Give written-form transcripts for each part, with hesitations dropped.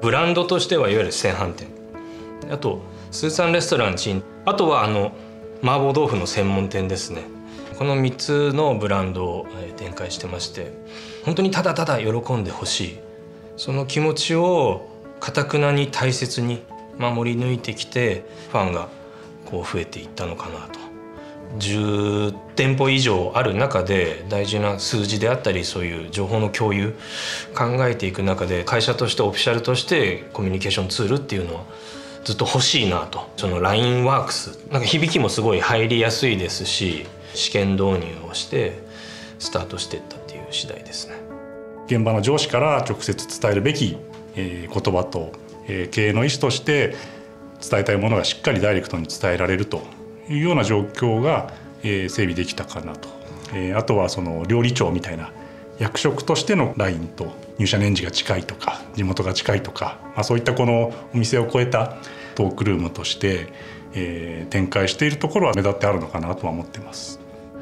ブランドとしてはいわゆる製飯店、あとスーサンレストランチン、あとは麻婆豆腐の専門店ですね。この3つのブランドを展開してまして、本当にただただ喜んでほしい、その気持ちを頑なに大切に守り抜いてきて、ファンがこう増えていったのかなと。10店舗以上ある中で大事な数字であったり、そういう情報の共有考えていく中で、会社としてオフィシャルとしてコミュニケーションツールっていうのはずっと欲しいなと。その LINE ワークス、なんか響きもすごい入りやすいですし、試験導入をしてスタートしていったっていう次第ですね。 現場の上司から直接伝えるべき言葉と、経営の意思として伝えたいものがしっかりダイレクトに伝えられるというような状況が整備できたかなと。あとはその料理長みたいな役職としてのラインと入社年次が近いとか地元が近いとか、そういったこのお店を超えたトークルームとして、展開しているところは目立ってあるのかなとは思っています。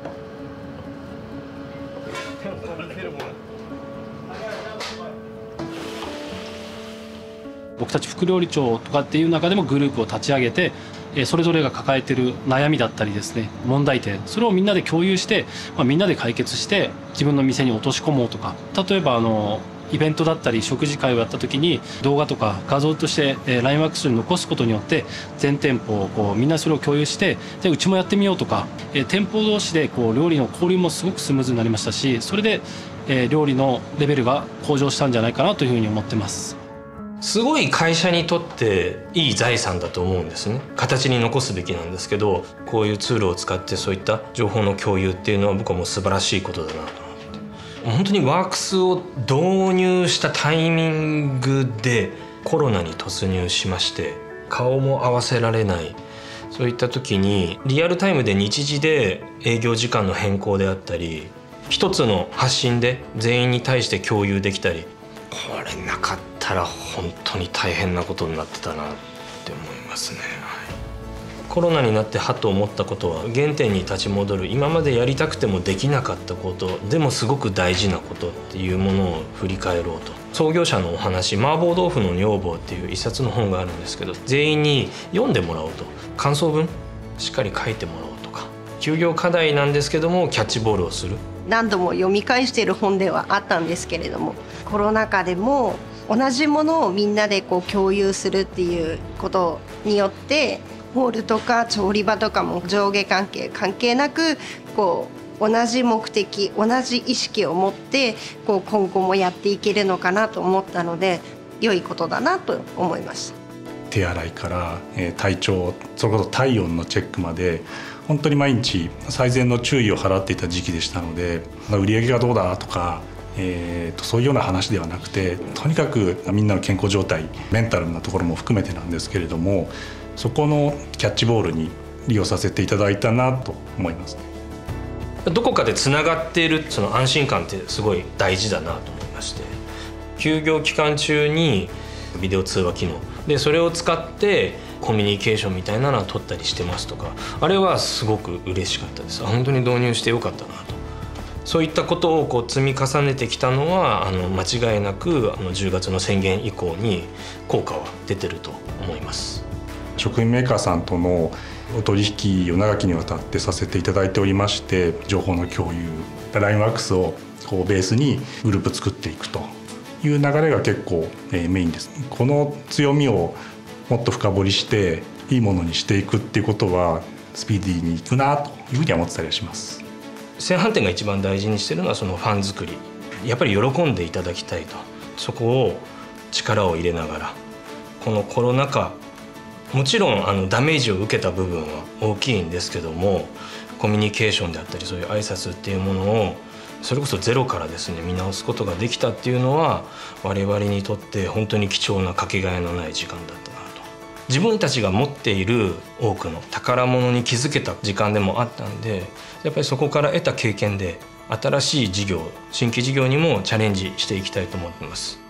僕たち副料理長とかっていう中でもグループを立ち上げて、それぞれが抱えてる悩みだったりですね、問題点、それをみんなで共有して、みんなで解決して自分の店に落とし込もうとか、例えばイベントだったり食事会をやった時に動画とか画像として LINEWORKS に残すことによって全店舗をこうみんなそれを共有して、でうちもやってみようとか、店舗同士でこう料理の交流もすごくスムーズになりましたし、それで料理のレベルが向上したんじゃないかなというふうに思ってます。 すごい会社にとっていい財産だと思うんですね。形に残すべきなんですけど、こういうツールを使ってそういった情報の共有っていうのは僕はもう素晴らしいことだなと思って、本当にワークスを導入したタイミングでコロナに突入しまして、顔も合わせられない、そういった時にリアルタイムで日時で営業時間の変更であったり、一つの発信で全員に対して共有できたり、これなかったら本当に大変なことになってたなって思いますね。コロナになってはと思ったことは、原点に立ち戻る、今までやりたくてもできなかったことでもすごく大事なことっていうものを振り返ろうと。創業者のお話、麻婆豆腐の女房っていう一冊の本があるんですけど、全員に読んでもらおうと、感想文しっかり書いてもらおうとか、休業課題なんですけどもキャッチボールをする。 何度も読み返している本ではあったんですけれども、コロナ禍でも同じものをみんなでこう共有するっていうことによって、ホールとか調理場とかも上下関係なくこう同じ目的、同じ意識を持ってこう今後もやっていけるのかなと思ったので、良いことだなと思いました。 手洗いから体調、それこそ体温のチェックまで本当に毎日最善の注意を払っていた時期でしたので、売り上げがどうだとか、そういうような話ではなくて、とにかくみんなの健康状態、メンタルなところも含めてなんですけれども、そこのキャッチボールに利用させていただいたなと思います。 どこかでつながっているその安心感ってすごい大事だなと思いまして、休業期間中にビデオ通話機能でそれを使ってコミュニケーションみたいなのを取ったりしてますとか、あれはすごく嬉しかったです。本当に導入してよかったなと。そういったことをこう積み重ねてきたのは間違いなく10月の宣言以降に効果は出てると思います。 食品メーカーさんとのお取引を長きにわたってさせていただいておりまして、情報の共有、LINEWORKS をこうベースにグループ作っていくという流れが結構メインです。この強みをもっと深掘りしていいものにしていくっていうことはスピーディーにいくなというふうに思ってたりはします。 製飯店が一番大事にしているのはそのファン作り、やっぱり喜んでいただきたいと、そこを力を入れながら、このコロナ禍もちろんダメージを受けた部分は大きいんですけども、コミュニケーションであったりそういう挨拶っていうものをそれこそゼロからですね見直すことができたっていうのは、我々にとって本当に貴重なかけがえのない時間だったなと。自分たちが持っている多くの宝物に気づけた時間でもあったんで、やっぱりそこから得た経験で新しい事業、新規事業にもチャレンジしていきたいと思っています。